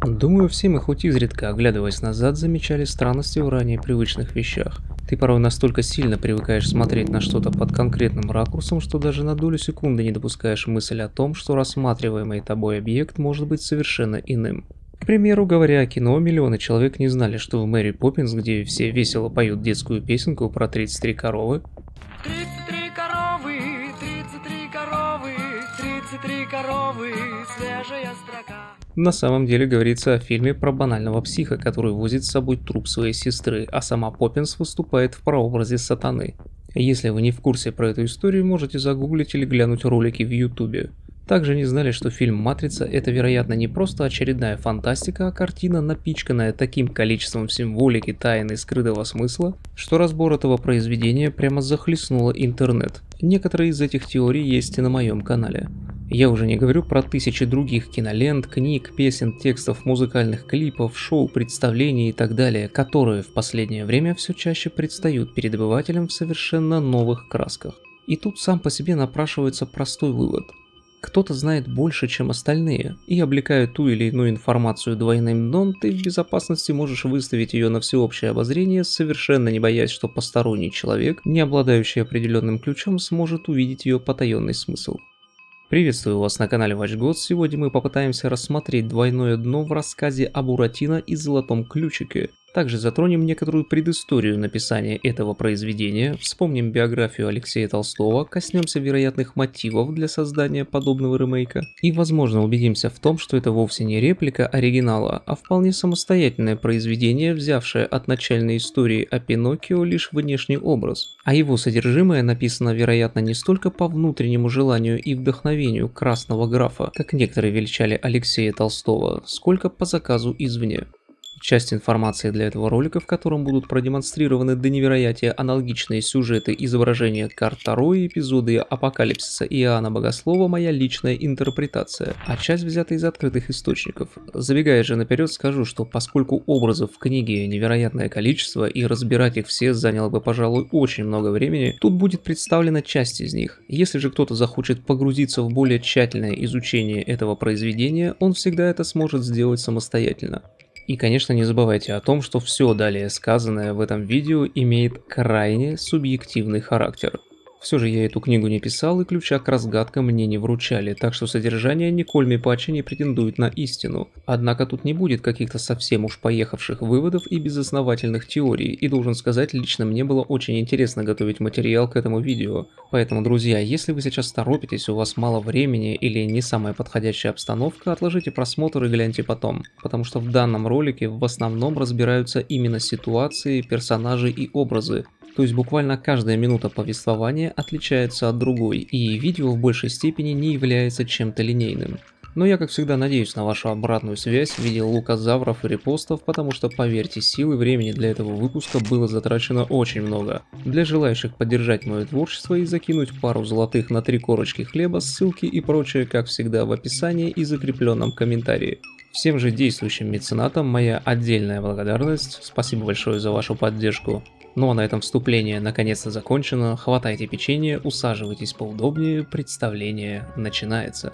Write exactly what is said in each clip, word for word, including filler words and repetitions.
Думаю, все мы хоть изредка, оглядываясь назад, замечали странности в ранее привычных вещах. Ты порой настолько сильно привыкаешь смотреть на что-то под конкретным ракурсом, что даже на долю секунды не допускаешь мысль о том, что рассматриваемый тобой объект может быть совершенно иным. К примеру, говоря о кино, миллионы человек не знали, что в Мэри Поппинс, где все весело поют детскую песенку про тридцать три коровы, тридцать три коровы, тридцать три коровы, тридцать три коровы, свежая строка. на самом деле говорится о фильме про банального психа, который возит с собой труп своей сестры, а сама Поппинс выступает в прообразе сатаны. Если вы не в курсе про эту историю, можете загуглить или глянуть ролики в ютубе. Также не знали, что фильм «Матрица» — это, вероятно, не просто очередная фантастика, а картина, напичканная таким количеством символики, тайн и скрытого смысла, что разбор этого произведения прямо захлестнуло интернет. Некоторые из этих теорий есть и на моем канале. Я уже не говорю про тысячи других кинолент, книг, песен, текстов, музыкальных клипов, шоу, представлений и так далее, которые в последнее время все чаще предстают перед обывателем в совершенно новых красках. И тут сам по себе напрашивается простой вывод. Кто-то знает больше, чем остальные, и облекая ту или иную информацию двойным дном, ты в безопасности можешь выставить ее на всеобщее обозрение, совершенно не боясь, что посторонний человек, не обладающий определенным ключом, сможет увидеть ее потаенный смысл. Приветствую вас на канале Watch God. Сегодня мы попытаемся рассмотреть двойное дно в рассказе о Буратино и Золотом ключике. Также затронем некоторую предысторию написания этого произведения, вспомним биографию Алексея Толстого, коснемся вероятных мотивов для создания подобного ремейка и, возможно, убедимся в том, что это вовсе не реплика оригинала, а вполне самостоятельное произведение, взявшее от начальной истории о Пиноккио лишь внешний образ, а его содержимое написано, вероятно, не столько по внутреннему желанию и вдохновению красного графа, как некоторые величали Алексея Толстого, сколько по заказу извне. Часть информации для этого ролика, в котором будут продемонстрированы до невероятия аналогичные сюжеты, изображения карт Таро и эпизоды Апокалипсиса Иоанна Богослова, моя личная интерпретация, а часть взята из открытых источников. Забегая же наперед, скажу, что поскольку образов в книге невероятное количество и разбирать их все заняло бы, пожалуй, очень много времени, тут будет представлена часть из них. Если же кто-то захочет погрузиться в более тщательное изучение этого произведения, он всегда это сможет сделать самостоятельно. И, конечно, не забывайте о том, что все далее сказанное в этом видео имеет крайне субъективный характер. Все же я эту книгу не писал, и ключа к разгадкам мне не вручали, так что содержание Николь Мипачи не претендует на истину. Однако тут не будет каких-то совсем уж поехавших выводов и безосновательных теорий, и должен сказать, лично мне было очень интересно готовить материал к этому видео. Поэтому, друзья, если вы сейчас торопитесь, у вас мало времени или не самая подходящая обстановка, отложите просмотр и гляньте потом, потому что в данном ролике в основном разбираются именно ситуации, персонажи и образы. То есть буквально каждая минута повествования отличается от другой, и видео в большей степени не является чем-то линейным. Но я, как всегда, надеюсь на вашу обратную связь в виде лукозавров и репостов, потому что, поверьте, сил и времени для этого выпуска было затрачено очень много. Для желающих поддержать мое творчество и закинуть пару золотых на три корочки хлеба, ссылки и прочее, как всегда, в описании и закрепленном комментарии. Всем же действующим меценатам моя отдельная благодарность, спасибо большое за вашу поддержку. Ну а на этом вступление наконец-то закончено, хватайте печенье, усаживайтесь поудобнее, представление начинается.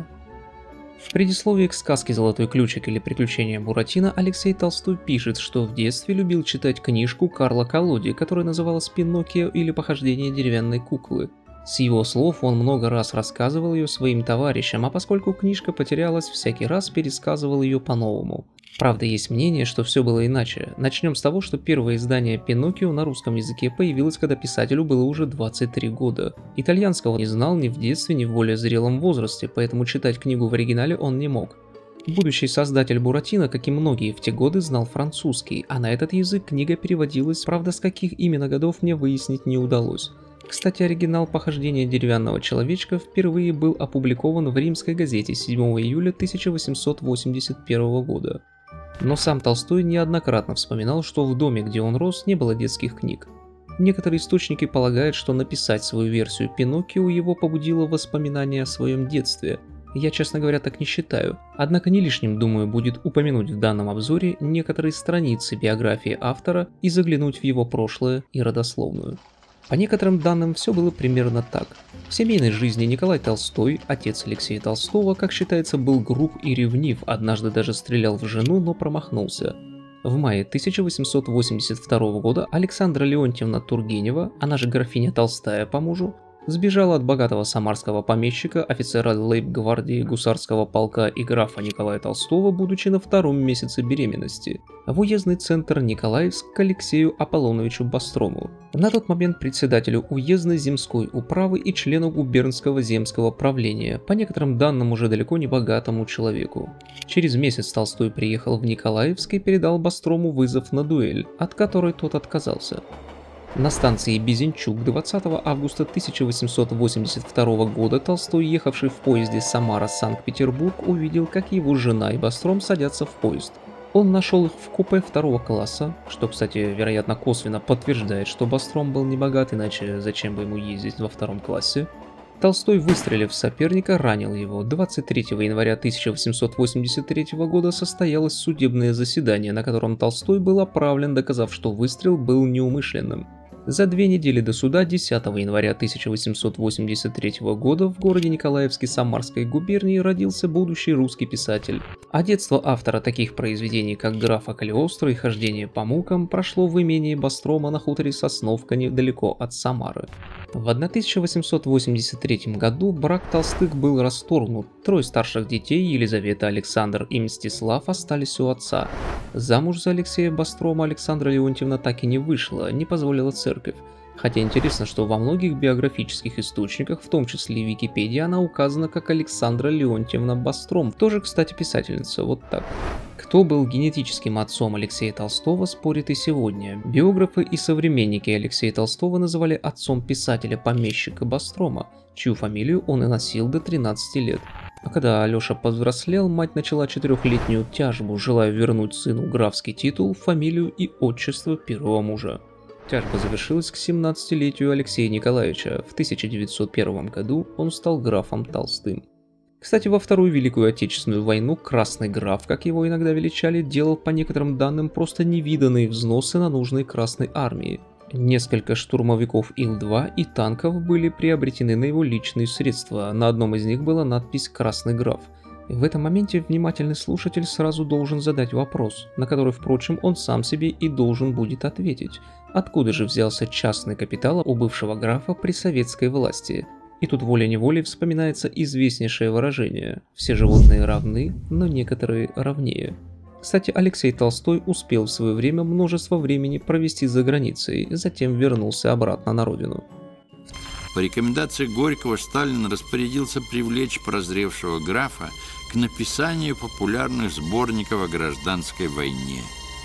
В предисловии к сказке «Золотой ключик» или «Приключения Буратино» Алексей Толстой пишет, что в детстве любил читать книжку Карла Колоди, которая называлась «Пиноккио» или «Похождение деревянной куклы». С его слов он много раз рассказывал ее своим товарищам, а поскольку книжка потерялась, всякий раз пересказывал ее по-новому. Правда, есть мнение, что все было иначе. Начнем с того, что первое издание «Пиноккио» на русском языке появилось, когда писателю было уже двадцать три года. Итальянского не знал ни в детстве, ни в более зрелом возрасте, поэтому читать книгу в оригинале он не мог. Будущий создатель Буратино, как и многие в те годы, знал французский, а на этот язык книга переводилась, правда, с каких именно годов мне выяснить не удалось. Кстати, оригинал «Похождения деревянного человечка» впервые был опубликован в римской газете седьмого июля тысяча восемьсот восемьдесят первого года. Но сам Толстой неоднократно вспоминал, что в доме, где он рос, не было детских книг. Некоторые источники полагают, что написать свою версию Пиноккио его побудило воспоминание о своем детстве. Я, честно говоря, так не считаю. Однако не лишним, думаю, будет упомянуть в данном обзоре некоторые страницы биографии автора и заглянуть в его прошлое и родословную. По некоторым данным, все было примерно так. В семейной жизни Николай Толстой, отец Алексея Толстого, как считается, был груб и ревнив, однажды даже стрелял в жену, но промахнулся. В мае тысяча восемьсот восемьдесят второго года Александра Леонтьевна Тургенева, она же графиня Толстая по мужу, сбежала от богатого самарского помещика, офицера лейб-гвардии гусарского полка и графа Николая Толстого, будучи на втором месяце беременности, в уездный центр Николаевск к Алексею Аполлоновичу Бастрому, на тот момент председателю уездной земской управы и члену губернского земского правления, по некоторым данным уже далеко не богатому человеку. Через месяц Толстой приехал в Николаевск и передал Бастрому вызов на дуэль, от которой тот отказался. На станции Безенчук двадцатого августа тысяча восемьсот восемьдесят второго года Толстой, ехавший в поезде Самара-Санкт-Петербург, увидел, как его жена и Бастром садятся в поезд. Он нашел их в купе второго класса, что, кстати, вероятно, косвенно подтверждает, что Бастром был не богат, иначе зачем бы ему ездить во втором классе. Толстой, выстрелив в соперника, ранил его. двадцать третьего января тысяча восемьсот восемьдесят третьего года состоялось судебное заседание, на котором Толстой был оправлен, доказав, что выстрел был неумышленным. За две недели до суда десятого января тысяча восемьсот восемьдесят третьего года в городе Николаевске Самарской губернии родился будущий русский писатель. А детство автора таких произведений, как «Графа Калиостро» и «Хождение по мукам», прошло в имении Бастрома на хуторе Сосновка недалеко от Самары. В тысяча восемьсот восемьдесят третьем году брак Толстых был расторгнут. Трое старших детей, Елизавета, Александр и Мстислав, остались у отца. Замуж за Алексея Бастрома Александра Леонтьевна так и не вышла, не позволила церковь. Хотя интересно, что во многих биографических источниках, в том числе и Википедии, она указана как Александра Леонтьевна Бастром, тоже, кстати, писательница, вот так. Кто был генетическим отцом Алексея Толстого, спорит и сегодня. Биографы и современники Алексея Толстого называли отцом писателя-помещика Бастрома, чью фамилию он и носил до тринадцати лет. А когда Алеша повзрослел, мать начала четырехлетнюю тяжбу, желая вернуть сыну графский титул, фамилию и отчество первого мужа. Тяжба завершилась к семнадцатилетию Алексея Николаевича. В тысяча девятьсот первом году он стал графом Толстым. Кстати, во Вторую Великую Отечественную войну Красный граф, как его иногда величали, делал по некоторым данным просто невиданные взносы на нужные Красной армии. Несколько штурмовиков Ил два и танков были приобретены на его личные средства, на одном из них была надпись «Красный граф». И в этом моменте внимательный слушатель сразу должен задать вопрос, на который, впрочем, он сам себе и должен будет ответить. Откуда же взялся частный капитал у бывшего графа при советской власти? И тут волей-неволей вспоминается известнейшее выражение «все животные равны, но некоторые равнее». Кстати, Алексей Толстой успел в свое время множество времени провести за границей, затем вернулся обратно на родину. По рекомендации Горького Сталин распорядился привлечь прозревшего графа к написанию популярных сборников о гражданской войне.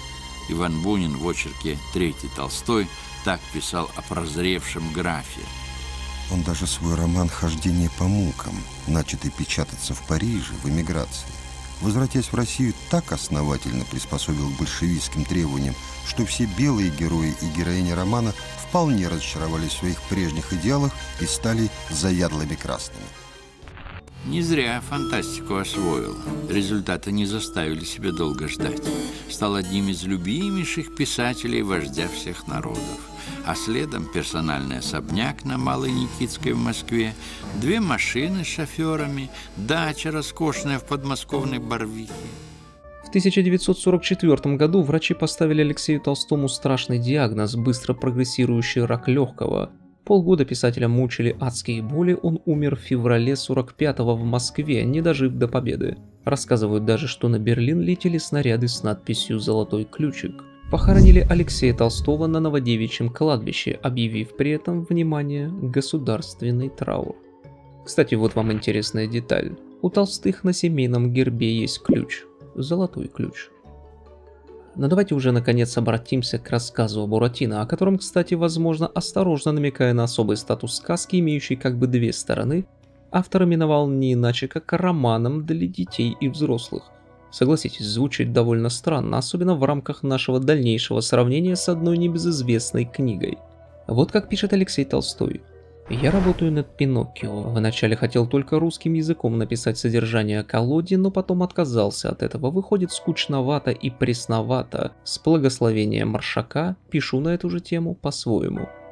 Иван Бунин в очерке «Третий Толстой» так писал о прозревшем графе. Он даже свой роман «Хождение по мукам», начатый печататься в Париже в эмиграции, возвратясь в Россию, так основательно приспособил к большевистским требованиям, что все белые герои и героини романа вполне разочаровались в своих прежних идеалах и стали заядлыми красными. Не зря фантастику освоил. Результаты не заставили себя долго ждать. Стал одним из любимейших писателей вождя всех народов. А следом персональный особняк на Малой Никитской в Москве, две машины с шоферами, дача роскошная в подмосковной Барвихе. В тысяча девятьсот сорок четвёртом году врачи поставили Алексею Толстому страшный диагноз – быстро прогрессирующий рак легкого. Полгода писателя мучили адские боли, он умер в феврале сорок пятого в Москве, не дожив до победы. Рассказывают даже, что на Берлин летели снаряды с надписью «Золотой ключик». Похоронили Алексея Толстого на Новодевичьем кладбище, объявив при этом, внимание, государственный траур. Кстати, вот вам интересная деталь. У Толстых на семейном гербе есть ключ. Золотой ключ. Но давайте уже наконец обратимся к рассказу о Буратино, о котором, кстати, возможно, осторожно намекая на особый статус сказки, имеющий как бы две стороны, автор именовал не иначе как романом для детей и взрослых. Согласитесь, звучит довольно странно, особенно в рамках нашего дальнейшего сравнения с одной небезызвестной книгой. Вот как пишет Алексей Толстой. «Я работаю над Пиноккио. Вначале хотел только русским языком написать содержание о колоде, но потом отказался от этого. Выходит скучновато и пресновато. С благословения Маршака пишу на эту же тему по-своему».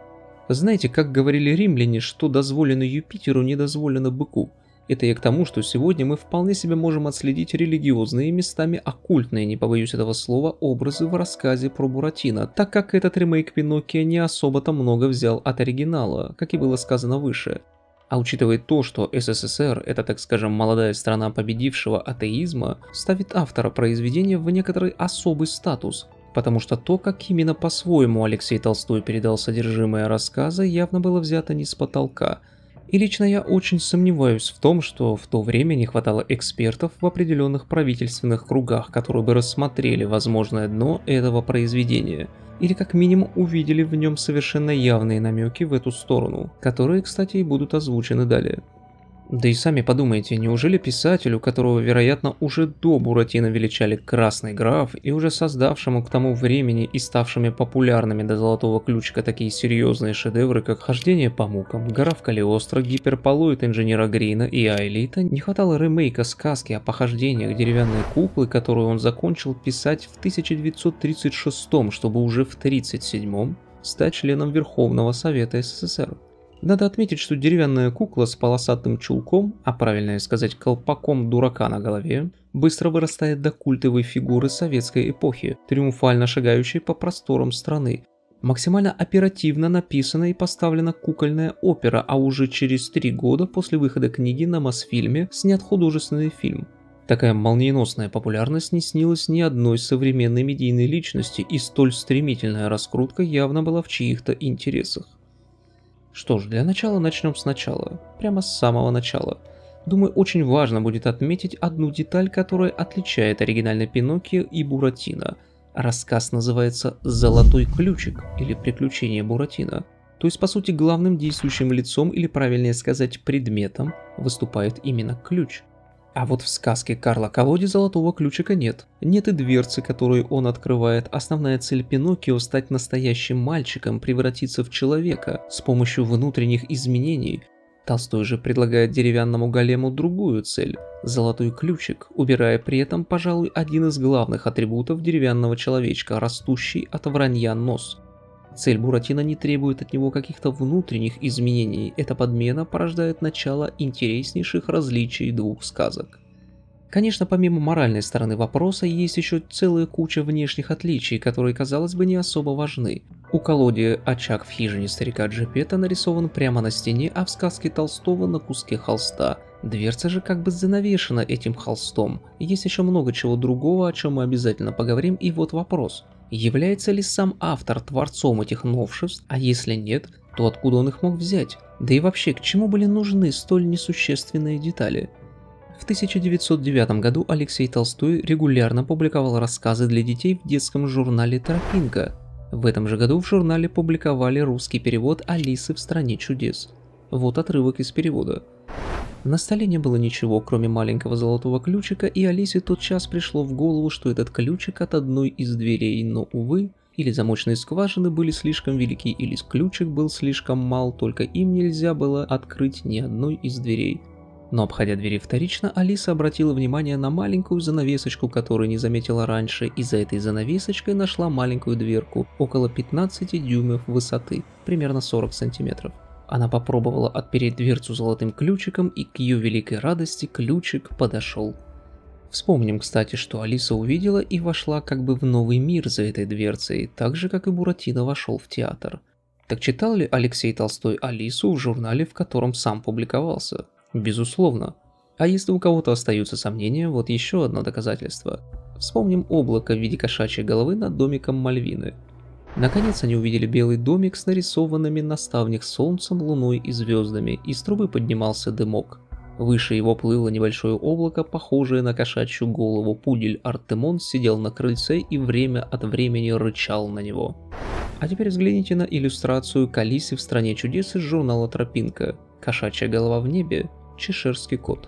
Знаете, как говорили римляне, что дозволено Юпитеру, не дозволено быку? Это я к тому, что сегодня мы вполне себе можем отследить религиозные и местами оккультные, не побоюсь этого слова, образы в рассказе про Буратино, так как этот ремейк Пиноккио не особо-то много взял от оригинала, как и было сказано выше. А учитывая то, что СССР – это, так скажем, молодая страна победившего атеизма, ставит автора произведения в некоторый особый статус, потому что то, как именно по-своему Алексей Толстой передал содержимое рассказа, явно было взято не с потолка. И лично я очень сомневаюсь в том, что в то время не хватало экспертов в определенных правительственных кругах, которые бы рассмотрели возможное дно этого произведения, или как минимум увидели в нем совершенно явные намеки в эту сторону, которые, кстати, и будут озвучены далее. Да и сами подумайте, неужели писателю, которого, вероятно, уже до Буратино величали Красный граф, и уже создавшему к тому времени и ставшими популярными до Золотого ключика такие серьезные шедевры, как «Хождение по мукам», «Гора в Калиостро», «Гиперполоид инженера Грина» и «Аэлита», не хватало ремейка сказки о похождениях деревянной куклы, которую он закончил писать в тысяча девятьсот тридцать шестом, чтобы уже в тридцать седьмом стать членом Верховного Совета СССР. Надо отметить, что деревянная кукла с полосатым чулком, а правильнее сказать колпаком дурака на голове, быстро вырастает до культовой фигуры советской эпохи, триумфально шагающей по просторам страны. Максимально оперативно написана и поставлена кукольная опера, а уже через три года после выхода книги на Мосфильме снят художественный фильм. Такая молниеносная популярность не снилась ни одной современной медийной личности, и столь стремительная раскрутка явно была в чьих-то интересах. Что ж, для начала начнем сначала, прямо с самого начала. Думаю, очень важно будет отметить одну деталь, которая отличает оригинальный Пиноккио и Буратино. Рассказ называется «Золотой ключик» или «Приключения Буратино». То есть, по сути, главным действующим лицом, или правильнее сказать, предметом, выступает именно ключ. А вот в сказке Карла Колоди золотого ключика нет. Нет и дверцы, которую он открывает. Основная цель Пиноккио — стать настоящим мальчиком, превратиться в человека с помощью внутренних изменений. Толстой же предлагает деревянному голему другую цель — золотой ключик, убирая при этом, пожалуй, один из главных атрибутов деревянного человечка, растущий от вранья нос. Цель Буратино не требует от него каких-то внутренних изменений, эта подмена порождает начало интереснейших различий двух сказок. Конечно, помимо моральной стороны вопроса, есть еще целая куча внешних отличий, которые, казалось бы, не особо важны. У Колоди очаг в хижине старика Джепетто нарисован прямо на стене, а в сказке Толстого на куске холста. Дверца же как бы занавешена этим холстом. Есть еще много чего другого, о чем мы обязательно поговорим, и вот вопрос. Является ли сам автор творцом этих новшеств, а если нет, то откуда он их мог взять? Да и вообще, к чему были нужны столь несущественные детали? В тысяча девятьсот девятом году Алексей Толстой регулярно публиковал рассказы для детей в детском журнале «Тропинка». В этом же году в журнале публиковали русский перевод «Алисы в стране чудес». Вот отрывок из перевода. На столе не было ничего, кроме маленького золотого ключика, и Алисе тотчас пришло в голову, что этот ключик от одной из дверей, но, увы, или замочные скважины были слишком велики, или ключик был слишком мал, только им нельзя было открыть ни одной из дверей. Но, обходя двери вторично, Алиса обратила внимание на маленькую занавесочку, которую не заметила раньше, и за этой занавесочкой нашла маленькую дверку, около пятнадцати дюймов высоты, примерно сорок сантиметров. Она попробовала отпереть дверцу золотым ключиком, и к ее великой радости ключик подошел. Вспомним, кстати, что Алиса увидела и вошла как бы в новый мир за этой дверцей, так же, как и Буратино вошел в театр. Так читал ли Алексей Толстой Алису в журнале, в котором сам публиковался? Безусловно. А если у кого-то остаются сомнения, вот еще одно доказательство. Вспомним облако в виде кошачьей головы над домиком Мальвины. Наконец они увидели белый домик с нарисованными на ставнях солнцем, луной и звездами, из трубы поднимался дымок. Выше его плыло небольшое облако, похожее на кошачью голову. Пудель Артемон сидел на крыльце и время от времени рычал на него. А теперь взгляните на иллюстрацию к Алисе в стране чудес из журнала «Тропинка». Кошачья голова в небе, чеширский кот.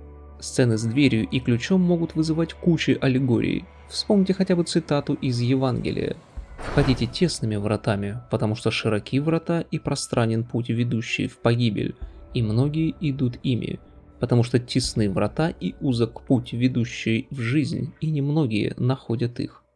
Сцены с дверью и ключом могут вызывать кучу аллегорий. Вспомните хотя бы цитату из Евангелия. «Входите тесными вратами, потому что широки врата и пространен путь, ведущий в погибель, и многие идут ими, потому что тесны врата и узок путь, ведущий в жизнь, и немногие находят их».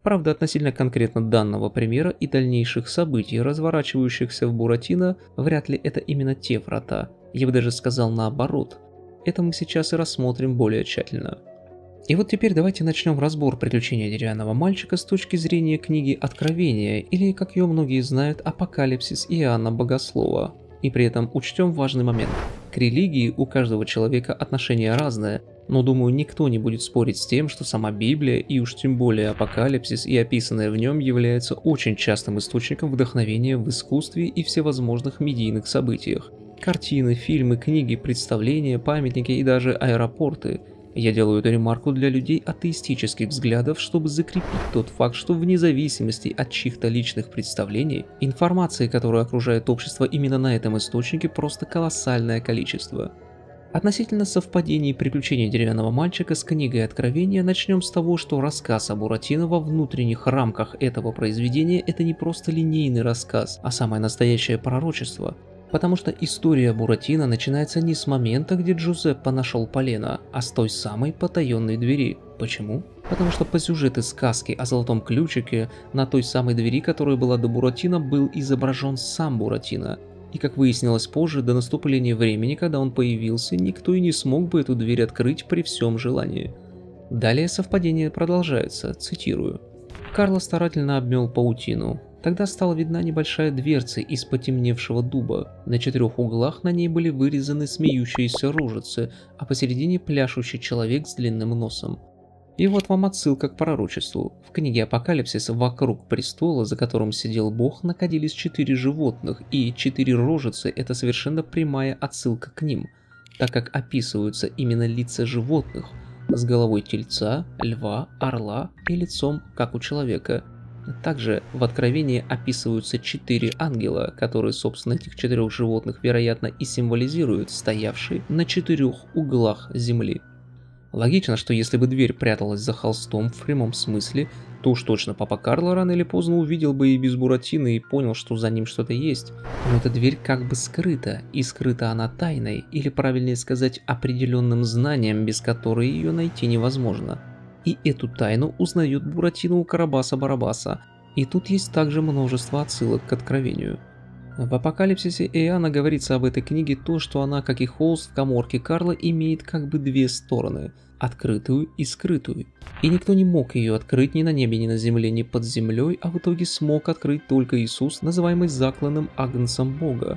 Правда, относительно конкретно данного примера и дальнейших событий, разворачивающихся в Буратино, вряд ли это именно те врата. Я бы даже сказал наоборот. Это мы сейчас и рассмотрим более тщательно. И вот теперь давайте начнем разбор приключения деревянного мальчика с точки зрения книги Откровения, или, как ее многие знают, Апокалипсис Иоанна Богослова. И при этом учтем важный момент. К религии у каждого человека отношение разное, но думаю, никто не будет спорить с тем, что сама Библия и уж тем более Апокалипсис и описанное в нем является очень частым источником вдохновения в искусстве и всевозможных медийных событиях. Картины, фильмы, книги, представления, памятники и даже аэропорты. Я делаю эту ремарку для людей атеистических взглядов, чтобы закрепить тот факт, что вне зависимости от чьих-то личных представлений, информации, которая окружает общество именно на этом источнике, просто колоссальное количество. Относительно совпадений и приключений деревянного мальчика с книгой Откровения начнем с того, что рассказ о Буратино во внутренних рамках этого произведения – это не просто линейный рассказ, а самое настоящее пророчество. Потому что история Буратино начинается не с момента, где Джузеппе нашел полено, а с той самой потаенной двери. Почему? Потому что по сюжету сказки о золотом ключике на той самой двери, которая была до Буратино, был изображен сам Буратино. И как выяснилось позже, до наступления времени, когда он появился, никто и не смог бы эту дверь открыть при всем желании. Далее совпадение продолжается, цитирую. Карло старательно обмел паутину. Тогда стала видна небольшая дверца из потемневшего дуба. На четырех углах на ней были вырезаны смеющиеся рожицы, а посередине пляшущий человек с длинным носом. И вот вам отсылка к пророчеству. В книге Апокалипсиса вокруг престола, за которым сидел Бог, находились четыре животных, и четыре рожицы – это совершенно прямая отсылка к ним, так как описываются именно лица животных, с головой тельца, льва, орла и лицом, как у человека. Также в Откровении описываются четыре ангела, которые, собственно, этих четырех животных, вероятно, и символизируют, стоявшие на четырех углах земли. Логично, что если бы дверь пряталась за холстом в прямом смысле, то уж точно папа Карло рано или поздно увидел бы и без Буратино и понял, что за ним что-то есть. Но эта дверь как бы скрыта, и скрыта она тайной, или правильнее сказать, определенным знанием, без которой ее найти невозможно. И эту тайну узнает Буратино у Карабаса-Барабаса, и тут есть также множество отсылок к Откровению. В Апокалипсисе Иоанна говорится об этой книге то, что она, как и холст в каморке Карло, имеет как бы две стороны – открытую и скрытую. И никто не мог ее открыть ни на небе, ни на земле, ни под землей, а в итоге смог открыть только Иисус, называемый закланным агнцем Бога.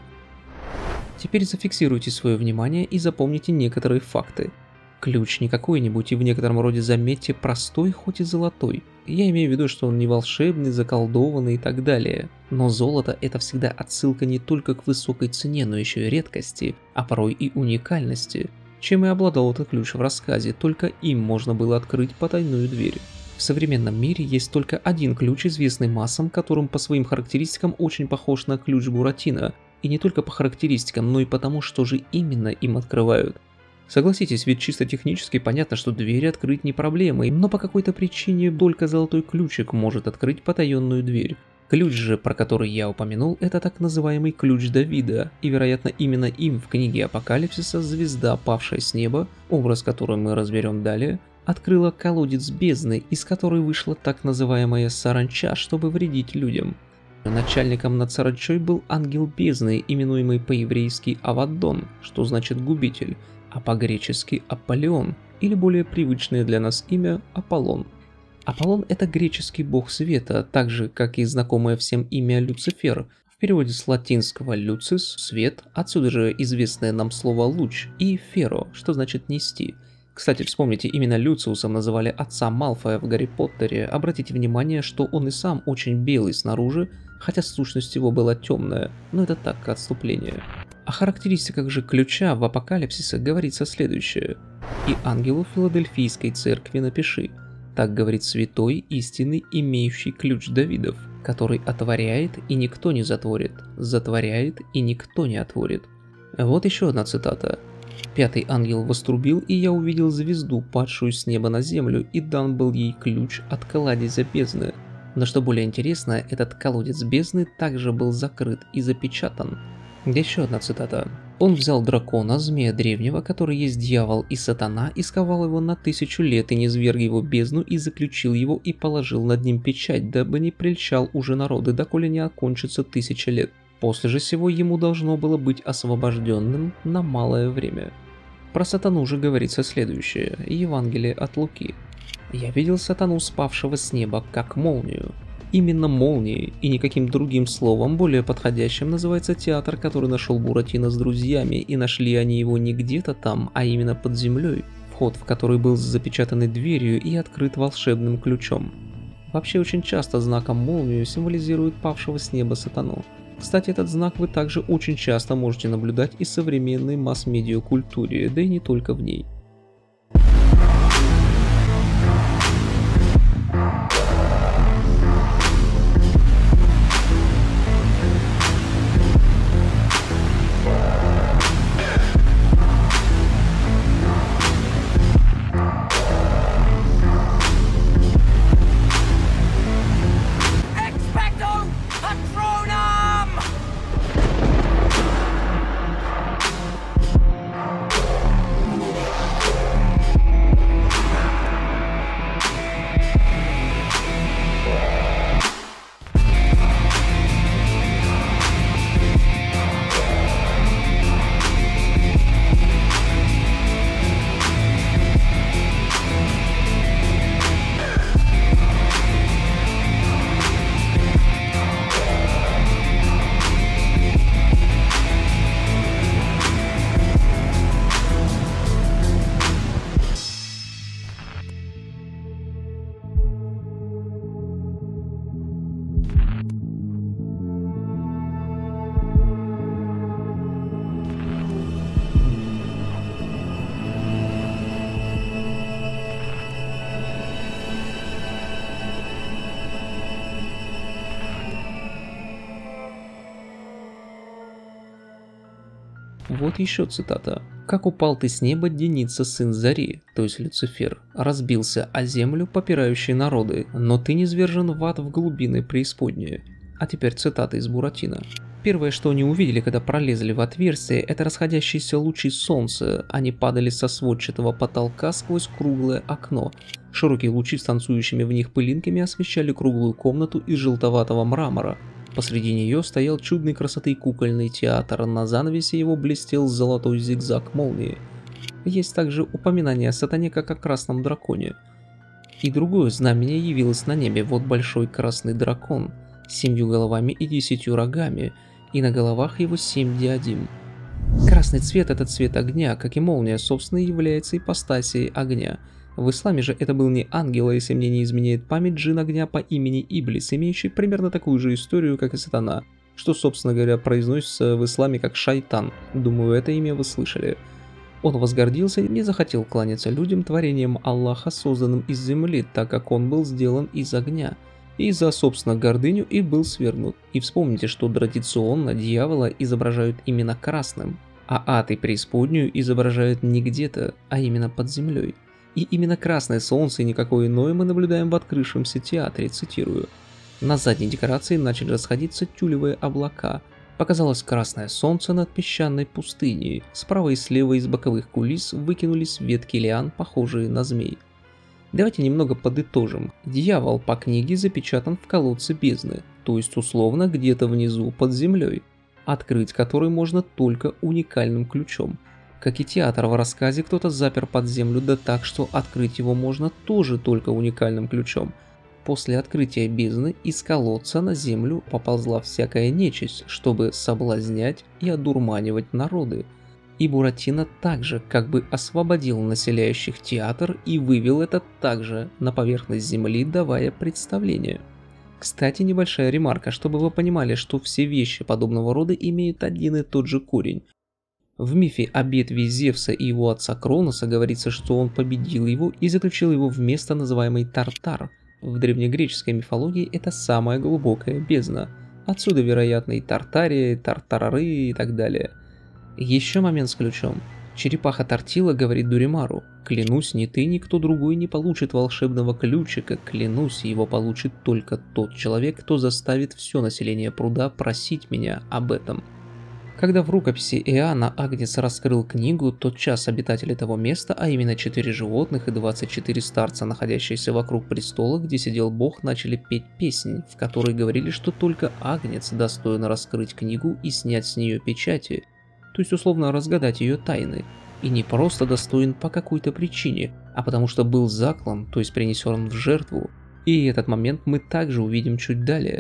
Теперь зафиксируйте свое внимание и запомните некоторые факты. Ключ не какой-нибудь и в некотором роде, заметьте, простой, хоть и золотой. Я имею в виду, что он не волшебный, заколдованный и так далее. Но золото – это всегда отсылка не только к высокой цене, но еще и редкости, а порой и уникальности. Чем и обладал этот ключ в рассказе, только им можно было открыть потайную дверь. В современном мире есть только один ключ, известный массам, которым по своим характеристикам очень похож на ключ Буратино. И не только по характеристикам, но и потому, что же именно им открывают. Согласитесь, ведь чисто технически понятно, что двери открыть не проблема, но по какой-то причине только золотой ключик может открыть потаенную дверь. Ключ же, про который я упомянул, это так называемый ключ Давида, и вероятно именно им в книге Апокалипсиса звезда, павшая с неба, образ который мы разберем далее, открыла колодец бездны, из которой вышла так называемая саранча, чтобы вредить людям. Начальником над саранчой был ангел бездны, именуемый по-еврейски Аваддон, что значит губитель, а по-гречески Аполлион, или более привычное для нас имя Аполлон. Аполлон – это греческий бог света, так же, как и знакомое всем имя Люцифер, в переводе с латинского «люцис» – «свет», отсюда же известное нам слово «луч», и «феро», что значит «нести». Кстати, вспомните, именно Люциусом называли отца Малфоя в Гарри Поттере, обратите внимание, что он и сам очень белый снаружи, хотя сущность его была темная, но это так, к отступлению. О характеристиках же ключа в Апокалипсисе говорится следующее. «И ангелу Филадельфийской церкви напиши, так говорит святой, истинный, имеющий ключ Давидов, который отворяет, и никто не затворит, затворяет, и никто не отворит». Вот еще одна цитата. «Пятый ангел вострубил, и я увидел звезду, падшую с неба на землю, и дан был ей ключ от колодезя бездны». Но что более интересно, этот колодец бездны также был закрыт и запечатан. Еще одна цитата. Он взял дракона, змея древнего, который есть дьявол и сатана, и сковал его на тысячу лет, и низверг его в бездну, и заключил его, и положил над ним печать, дабы не прельщал уже народы, доколе не окончится тысяча лет. После же сего ему должно было быть освобожденным на малое время. Про сатану же говорится следующее, Евангелие от Луки. «Я видел сатану, спавшего с неба, как молнию». Именно молнией и никаким другим словом более подходящим называется театр, который нашел Буратино с друзьями, и нашли они его не где-то там, а именно под землей, вход в который был с запечатанной дверью и открыт волшебным ключом. Вообще очень часто знаком молнию символизирует павшего с неба сатану. Кстати, этот знак вы также очень часто можете наблюдать и в современной масс-медиа культуре, да и не только в ней. Вот еще цитата. «Как упал ты с неба, Деница, сын Зари», то есть Люцифер, «разбился о землю, попирающие народы, но ты низвержен в ад в глубины преисподние». А теперь цитата из Буратино. «Первое, что они увидели, когда пролезли в отверстие, это расходящиеся лучи солнца. Они падали со сводчатого потолка сквозь круглое окно. Широкие лучи с танцующими в них пылинками освещали круглую комнату из желтоватого мрамора. Посреди нее стоял чудной красоты кукольный театр, на занавесе его блестел золотой зигзаг молнии. Есть также упоминание о сатане как о красном драконе. И другое знамение явилось на небе, вот большой красный дракон, с семью головами и десятью рогами, и на головах его семь диадим. Красный цвет — это цвет огня, как и молния, собственно, является ипостасией огня. В исламе же это был не ангел, а если мне не изменяет память, джин огня по имени Иблис, имеющий примерно такую же историю, как и сатана, что, собственно говоря, произносится в исламе как шайтан. Думаю, это имя вы слышали. Он возгордился и не захотел кланяться людям, творением Аллаха, созданным из земли, так как он был сделан из огня. И за, собственно, гордыню и был свергнут. И вспомните, что традиционно дьявола изображают именно красным, а ад и преисподнюю изображают не где-то, а именно под землей. И именно красное солнце и никакое иное мы наблюдаем в открывшемся театре, цитирую. На задней декорации начали расходиться тюлевые облака. Показалось красное солнце над песчаной пустыней. Справа и слева из боковых кулис выкинулись ветки лиан, похожие на змей. Давайте немного подытожим. Дьявол по книге запечатан в колодце бездны, то есть условно где-то внизу под землей, открыть который можно только уникальным ключом. Как и театр в рассказе, кто-то запер под землю, да так, что открыть его можно тоже только уникальным ключом. После открытия бездны из колодца на землю поползла всякая нечисть, чтобы соблазнять и одурманивать народы. И Буратино также как бы освободил населяющих театр и вывел это также на поверхность земли, давая представление. Кстати, небольшая ремарка, чтобы вы понимали, что все вещи подобного рода имеют один и тот же корень. В мифе о битве Зевса и его отца Кроноса говорится, что он победил его и заключил его в место, называемое Тартар. В древнегреческой мифологии это самая глубокая бездна. Отсюда, вероятно, и Тартария, и Тартарары и так далее. Еще момент с ключом. Черепаха Тортила говорит Дуримару: «Клянусь, ни ты, ни кто другой не получит волшебного ключика, клянусь, его получит только тот человек, кто заставит все население пруда просить меня об этом». Когда в рукописи Иоанна Агнец раскрыл книгу, тотчас обитатели того места, а именно четыре животных и двадцать четыре старца, находящиеся вокруг престола, где сидел Бог, начали петь песнь, в которой говорили, что только Агнец достоин раскрыть книгу и снять с нее печати, то есть условно разгадать ее тайны, и не просто достоин по какой-то причине, а потому что был заклан, то есть принесен в жертву, и этот момент мы также увидим чуть далее.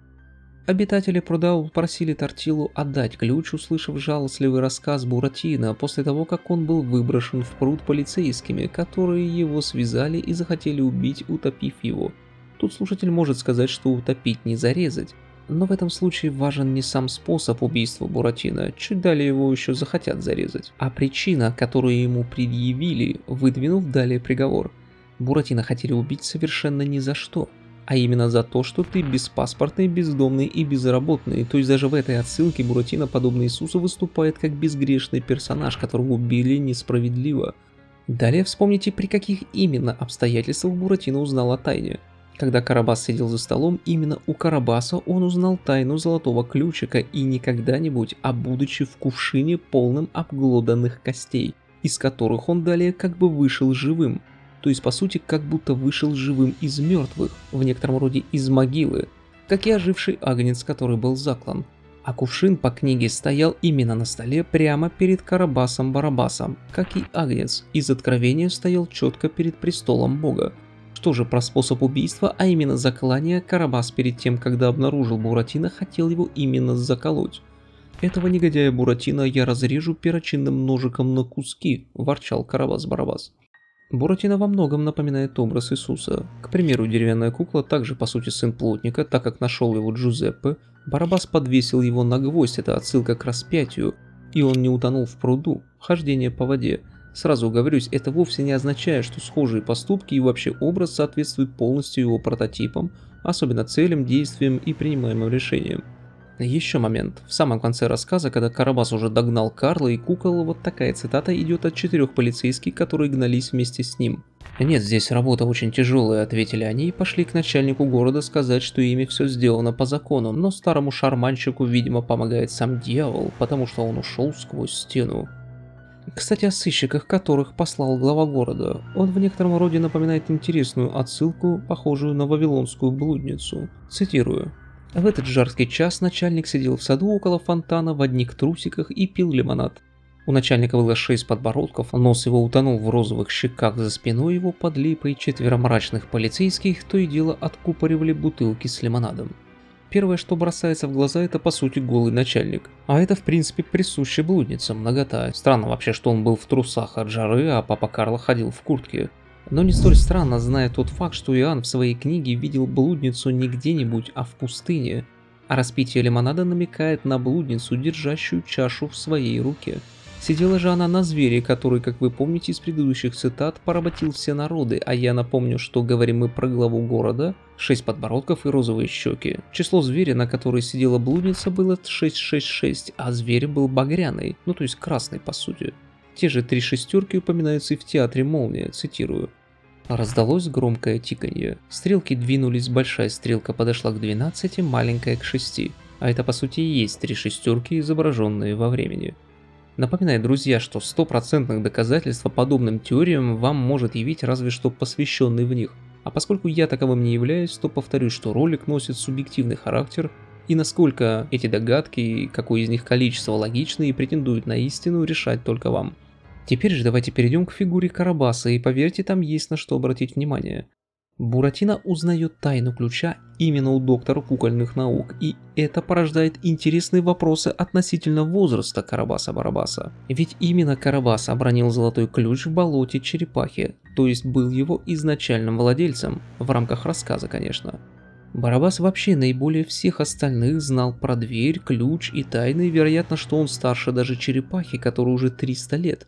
Обитатели пруда попросили Тортилу отдать ключ, услышав жалостливый рассказ Буратино после того, как он был выброшен в пруд полицейскими, которые его связали и захотели убить, утопив его. Тут слушатель может сказать, что утопить не зарезать, но в этом случае важен не сам способ убийства Буратино, чуть далее его еще захотят зарезать, а причина, которую ему предъявили, выдвинув далее приговор. Буратино хотели убить совершенно ни за что. А именно за то, что ты беспаспортный, бездомный и безработный. То есть даже в этой отсылке Буратино, подобно Иисусу, выступает как безгрешный персонаж, которого убили несправедливо. Далее вспомните, при каких именно обстоятельствах Буратино узнал о тайне. Когда Карабас сидел за столом, именно у Карабаса он узнал тайну золотого ключика, и не когда-нибудь, а будучи в кувшине, полном обглоданных костей, из которых он далее как бы вышел живым. То есть, по сути, как будто вышел живым из мертвых, в некотором роде из могилы, как и оживший агнец, который был заклан. А кувшин по книге стоял именно на столе прямо перед Карабасом-Барабасом, как и агнец, из Откровения стоял четко перед престолом Бога. Что же про способ убийства, а именно заклание, Карабас перед тем, когда обнаружил Буратино, хотел его именно заколоть. «Этого негодяя Буратино я разрежу перочинным ножиком на куски», – ворчал Карабас-Барабас. Буратино во многом напоминает образ Иисуса. К примеру, деревянная кукла также по сути сын плотника, так как нашел его Джузеппе, Барабас подвесил его на гвоздь, это отсылка к распятию, и он не утонул в пруду, хождение по воде. Сразу оговорюсь, это вовсе не означает, что схожие поступки и вообще образ соответствуют полностью его прототипам, особенно целям, действиям и принимаемым решениям. Еще момент. В самом конце рассказа, когда Карабас уже догнал Карла и кукол, вот такая цитата идет от четырех полицейских, которые гнались вместе с ним. «Нет, здесь работа очень тяжелая», — ответили они и пошли к начальнику города сказать, что ими все сделано по закону, но старому шарманщику, видимо, помогает сам дьявол, потому что он ушел сквозь стену. Кстати, о сыщиках, которых послал глава города. Он в некотором роде напоминает интересную отсылку, похожую на вавилонскую блудницу. Цитирую. В этот жаркий час начальник сидел в саду около фонтана в одних трусиках и пил лимонад. У начальника было шесть подбородков, нос его утонул в розовых щеках, за спиной его под липой четверо мрачных полицейских то и дело откупоривали бутылки с лимонадом. Первое, что бросается в глаза, это по сути голый начальник. А это в принципе присуще блудницам, нагота. Странно вообще, что он был в трусах от жары, а папа Карло ходил в куртке. Но не столь странно, зная тот факт, что Иоанн в своей книге видел блудницу не где-нибудь, а в пустыне. А распитие лимонада намекает на блудницу, держащую чашу в своей руке. Сидела же она на звере, который, как вы помните из предыдущих цитат, поработил все народы, а я напомню, что говорим мы про главу города, шесть подбородков и розовые щеки. Число зверя, на которой сидела блудница, было шестьсот шестьдесят шесть, а зверь был багряный, ну то есть красный по сути. Те же три шестерки упоминаются и в театре «Молния», цитирую. Раздалось громкое тиканье. Стрелки двинулись, большая стрелка подошла к двенадцати, маленькая к шести. А это по сути и есть три шестерки, изображенные во времени. Напоминаю, друзья, что стопроцентных доказательств подобным теориям вам может явить разве что посвященный в них. А поскольку я таковым не являюсь, то повторюсь, что ролик носит субъективный характер, и насколько эти догадки и какое из них количество логичны и претендуют на истину, решать только вам. Теперь же давайте перейдем к фигуре Карабаса, и поверьте, там есть на что обратить внимание. Буратино узнает тайну ключа именно у доктора кукольных наук, и это порождает интересные вопросы относительно возраста Карабаса-Барабаса. Ведь именно Карабас обронил золотой ключ в болоте черепахи, то есть был его изначальным владельцем, в рамках рассказа, конечно. Барабас вообще наиболее всех остальных знал про дверь, ключ и тайны, и вероятно, что он старше даже черепахи, которой уже триста лет.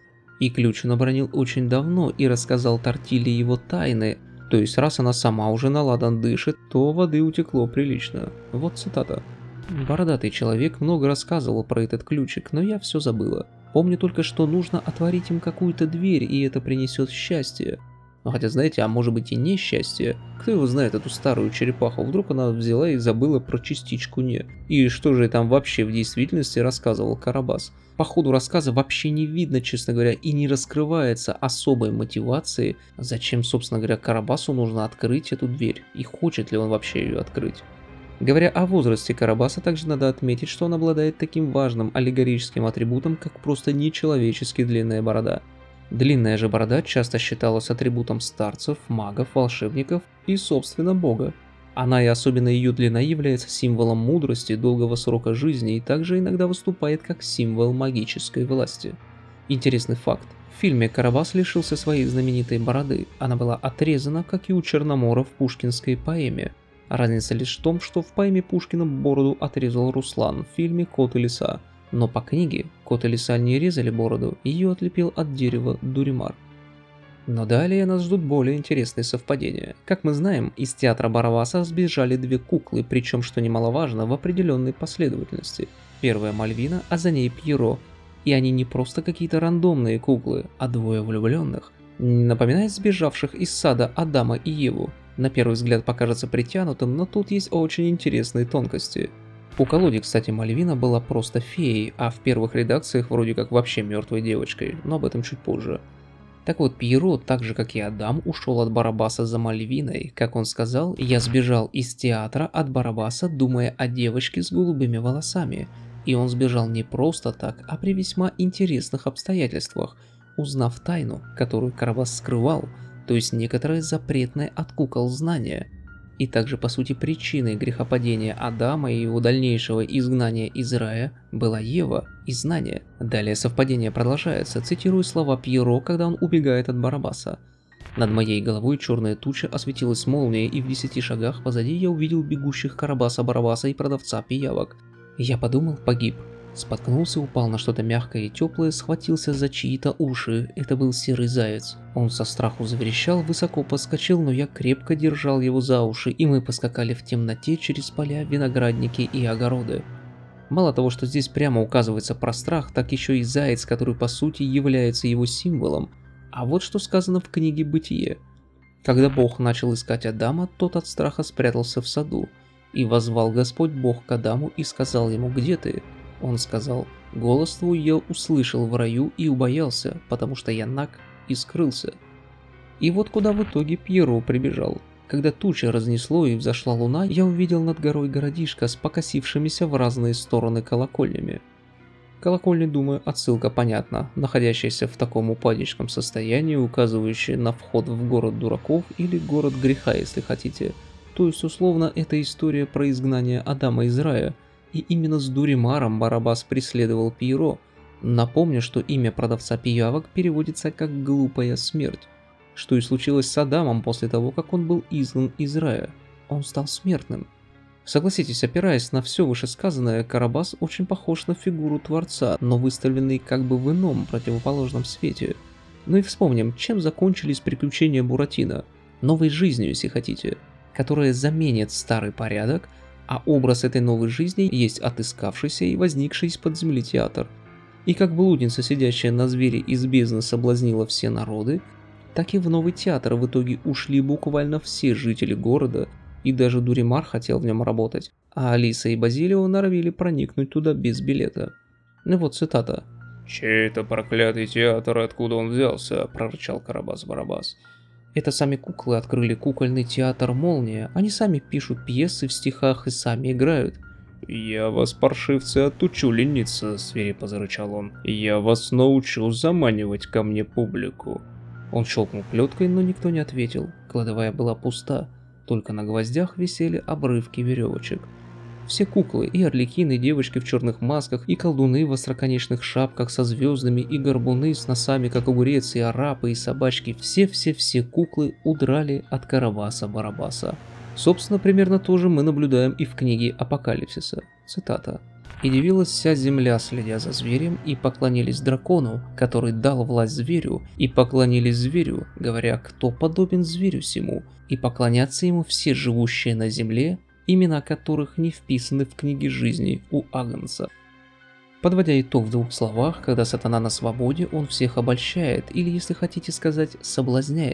И ключ он обронил очень давно и рассказал Тортиле его тайны, то есть раз она сама уже на ладан дышит, то воды утекло прилично. Вот цитата. Бородатый человек много рассказывал про этот ключик, но я все забыла. Помню только, что нужно отворить им какую-то дверь, и это принесет счастье. Ну хотя знаете, а может быть и несчастье? Кто его знает, эту старую черепаху? Вдруг она взяла и забыла про частичку «не». И что же там вообще в действительности рассказывал Карабас? По ходу рассказа вообще не видно, честно говоря, и не раскрывается особой мотивации, зачем, собственно говоря, Карабасу нужно открыть эту дверь, и хочет ли он вообще ее открыть. Говоря о возрасте Карабаса, также надо отметить, что он обладает таким важным аллегорическим атрибутом, как просто нечеловечески длинная борода. Длинная же борода часто считалась атрибутом старцев, магов, волшебников и, собственно, бога. Она и особенно ее длина является символом мудрости, долгого срока жизни и также иногда выступает как символ магической власти. Интересный факт. В фильме Карабас лишился своей знаменитой бороды, она была отрезана, как и у Черномора в пушкинской поэме. Разница лишь в том, что в поэме Пушкина бороду отрезал Руслан в фильме «Кот и лиса», но по книге «Кот и лиса» не резали бороду, ее отлепил от дерева Дуримар. Но далее нас ждут более интересные совпадения. Как мы знаем, из театра Барабаса сбежали две куклы, причем, что немаловажно, в определенной последовательности. Первая Мальвина, а за ней Пьеро. И они не просто какие-то рандомные куклы, а двое влюбленных. Напоминает сбежавших из сада Адама и Еву. На первый взгляд покажется притянутым, но тут есть очень интересные тонкости. У колоде, кстати, Мальвина была просто феей, а в первых редакциях вроде как вообще мертвой девочкой, но об этом чуть позже. Так вот, Пьеро, так же как и Адам, ушел от Барабаса за Мальвиной. Как он сказал, я сбежал из театра от Барабаса, думая о девочке с голубыми волосами. И он сбежал не просто так, а при весьма интересных обстоятельствах, узнав тайну, которую Карабас скрывал, то есть некоторое запретное от кукол знание. И также, по сути, причиной грехопадения Адама и его дальнейшего изгнания из рая была Ева и знание. Далее совпадение продолжается, цитирую слова Пьеро, когда он убегает от Барабаса. Над моей головой черная туча осветилась молнией, и в десяти шагах позади я увидел бегущих Карабаса-Барабаса и продавца пиявок. Я подумал, погиб. Споткнулся, упал на что-то мягкое и теплое, схватился за чьи-то уши. Это был серый заяц. Он со страху заверещал, высоко подскочил, но я крепко держал его за уши, и мы поскакали в темноте через поля, виноградники и огороды. Мало того, что здесь прямо указывается про страх, так еще и заяц, который по сути является его символом. А вот что сказано в книге «Бытие». Когда Бог начал искать Адама, тот от страха спрятался в саду. И воззвал Господь Бог к Адаму и сказал ему: «Где ты?» Он сказал: «Голос твой я услышал в раю и убоялся, потому что я наг и скрылся». И вот куда в итоге Пьеро прибежал. Когда туча разнесло и взошла луна, я увидел над горой городишко с покосившимися в разные стороны колокольнями. Колокольни, думаю, отсылка понятна, находящаяся в таком упадническом состоянии, указывающая на вход в город дураков или город греха, если хотите. То есть, условно, это история про изгнание Адама из рая. И именно с Дуримаром Барабас преследовал Пьеро. Напомню, что имя продавца пиявок переводится как «глупая смерть», что и случилось с Адамом после того, как он был изгнан из рая. Он стал смертным. Согласитесь, опираясь на все вышесказанное, Карабас очень похож на фигуру Творца, но выставленный как бы в ином, противоположном свете. Ну и вспомним, чем закончились приключения Буратино. Новой жизнью, если хотите, которая заменит старый порядок. А образ этой новой жизни есть отыскавшийся и возникший из-под земли театр. И как блудница, сидящая на звере из бездны, соблазнила все народы, так и в новый театр в итоге ушли буквально все жители города, и даже Дуримар хотел в нем работать, а Алиса и Базилио норовили проникнуть туда без билета. Ну вот цитата. «Чей это проклятый театр, откуда он взялся?» – прорычал Карабас-Барабас. Это сами куклы открыли кукольный театр «Молния», они сами пишут пьесы в стихах и сами играют. «Я вас, паршивцы, отучу лениться», — свирепо зарычал он. «Я вас научу заманивать ко мне публику». Он щелкнул плеткой, но никто не ответил. Кладовая была пуста, только на гвоздях висели обрывки веревочек. Все куклы, и орликины, и девочки в черных масках, и колдуны в остроконечных шапках со звездами, и горбуны с носами, как огурец, и арапы, и собачки, все-все-все куклы удрали от Карабаса-Барабаса. Собственно, примерно то же мы наблюдаем и в книге Апокалипсиса. Цитата. «И дивилась вся земля, следя за зверем, и поклонились дракону, который дал власть зверю, и поклонились зверю, говоря, кто подобен зверю сему, и поклонятся ему все живущие на земле, имена которых не вписаны в книге жизни у Агнца». Подводя итог в двух словах, когда сатана на свободе, он всех обольщает, или, если хотите сказать, соблазняет,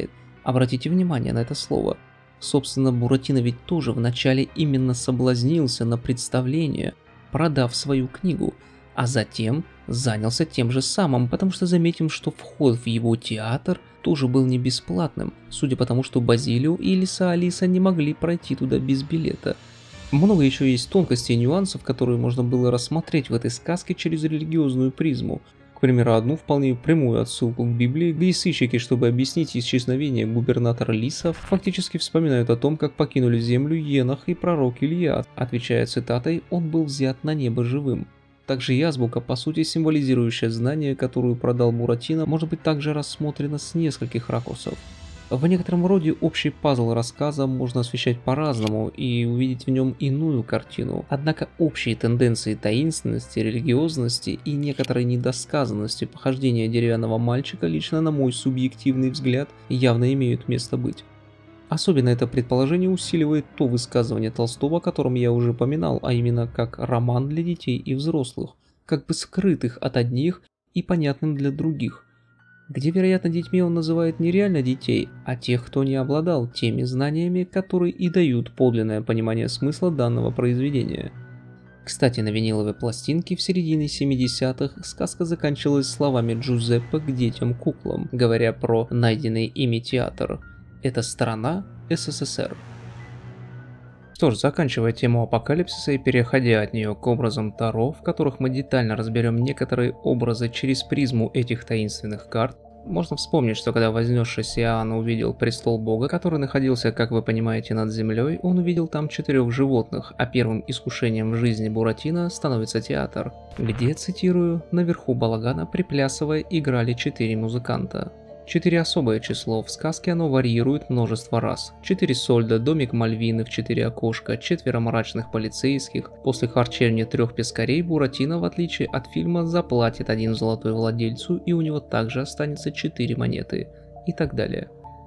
Обратите внимание на это слово. Собственно, Буратино ведь тоже вначале именно соблазнился на представление, продав свою книгу, а затем занялся тем же самым, потому что заметим, что вход в его театр тоже был не бесплатным, судя по тому, что Базилио и Лиса Алиса не могли пройти туда без билета. Много еще есть тонкостей и нюансов, которые можно было рассмотреть в этой сказке через религиозную призму. К примеру, одну вполне прямую отсылку к Библии, где сыщики, чтобы объяснить исчезновение губернатора Лиса, фактически вспоминают о том, как покинули землю Енох и пророк Илья, отвечая цитатой «Он был взят на небо живым». Также и азбука, по сути символизирующая знание, которую продал Буратино, может быть также рассмотрена с нескольких ракурсов. В некотором роде общий пазл рассказа можно освещать по-разному и увидеть в нем иную картину, однако общие тенденции таинственности, религиозности и некоторой недосказанности похождения деревянного мальчика лично на мой субъективный взгляд явно имеют место быть. Особенно это предположение усиливает то высказывание Толстого, о котором я уже упоминал, а именно как роман для детей и взрослых, как бы скрытых от одних и понятным для других, где, вероятно, детьми он называет не реально детей, а тех, кто не обладал теми знаниями, которые и дают подлинное понимание смысла данного произведения. Кстати, на виниловой пластинке в середине семидесятых сказка заканчивалась словами Джузеппе к детям-куклам, говоря про найденный ими театр. Это страна СССР. Что ж, заканчивая тему апокалипсиса и переходя от нее к образам Таро, в которых мы детально разберем некоторые образы через призму этих таинственных карт, можно вспомнить, что когда вознесшийся Иоанн увидел престол Бога, который находился, как вы понимаете, над землей, он увидел там четырех животных, а первым искушением в жизни Буратино становится театр, где, цитирую, наверху балагана приплясывая играли четыре музыканта. Четыре особое число, в сказке оно варьирует множество раз. Четыре сольда, домик Мальвины в четыре окошка, четверо мрачных полицейских. После харчевни трех пескарей Буратино, в отличие от фильма, заплатит один золотой владельцу, и у него также останется четыре монеты. И так далее.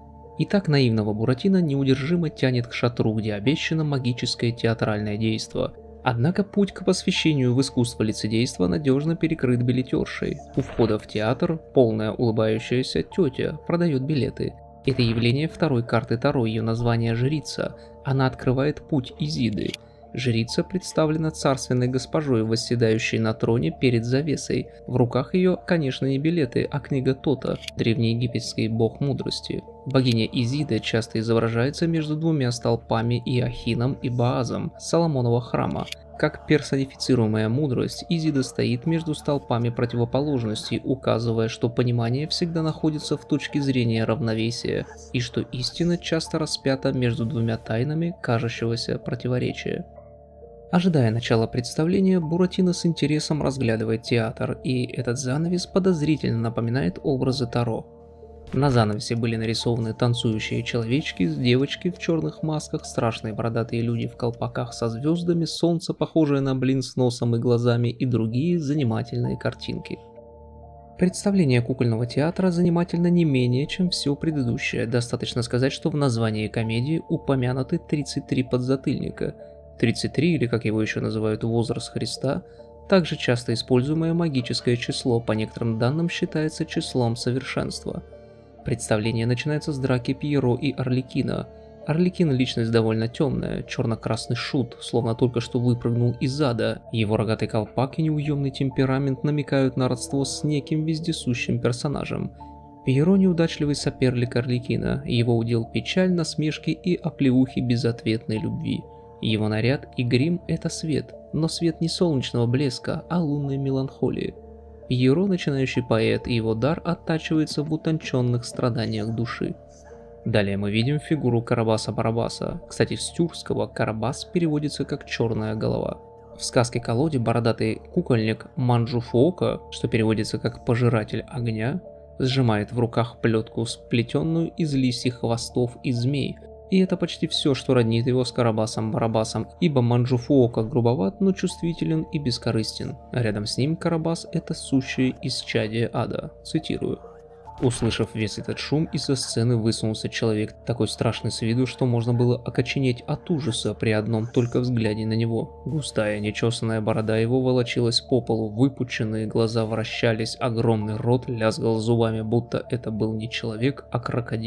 И так наивного Буратино неудержимо тянет к шатру, где обещано магическое театральное действо. Однако путь к посвящению в искусство лицедейства надежно перекрыт билетершей. У входа в театр полная улыбающаяся тетя продает билеты. Это явление второй карты Таро, ее название Жрица. Она открывает путь Изиды. Жрица представлена царственной госпожой, восседающей на троне перед завесой. В руках ее, конечно, не билеты, а книга Тота, древнеегипетский бог мудрости. Богиня Изида часто изображается между двумя столпами Иохином и Баазом Соломонова храма. Как персонифицируемая мудрость, Изида стоит между столпами противоположностей, указывая, что понимание всегда находится в точке зрения равновесия, и что истина часто распята между двумя тайнами кажущегося противоречия. Ожидая начала представления, Буратино с интересом разглядывает театр, и этот занавес подозрительно напоминает образы Таро. На занавесе были нарисованы танцующие человечки, девочки в черных масках, страшные бородатые люди в колпаках со звездами, солнце, похожее на блин с носом и глазами, и другие занимательные картинки. Представление кукольного театра занимательно не менее, чем все предыдущее. Достаточно сказать, что в названии комедии упомянуты тридцать три подзатыльника. тридцать три, или как его еще называют, возраст Христа, также часто используемое магическое число, по некоторым данным считается числом совершенства. Представление начинается с драки Пьеро и Арлекина. Арлекин личность довольно темная, черно-красный шут, словно только что выпрыгнул из ада. Его рогатый колпак и неуемный темперамент намекают на родство с неким вездесущим персонажем. Пьеро неудачливый соперник Арлекина, его удел печаль, насмешки и оплеухи безответной любви. Его наряд и грим – это свет, но свет не солнечного блеска, а лунной меланхолии. Пьеро – начинающий поэт, и его дар оттачивается в утонченных страданиях души. Далее мы видим фигуру Карабаса-Барабаса. Кстати, с тюркского «Карабас» переводится как «черная голова». В сказке-колоде бородатый кукольник Манджуфуока, что переводится как «пожиратель огня», сжимает в руках плетку, сплетенную из лисьих хвостов и змей. И это почти все, что роднит его с Карабасом-Барабасом, ибо Манджуфуока грубоват, но чувствителен и бескорыстен. А рядом с ним Карабас – это сущее исчадие ада. Цитирую. Услышав весь этот шум, из-за сцены высунулся человек, такой страшный с виду, что можно было окоченеть от ужаса при одном только взгляде на него. Густая, нечесанная борода его волочилась по полу, выпученные глаза вращались, огромный рот лязгал зубами, будто это был не человек, а крокодил.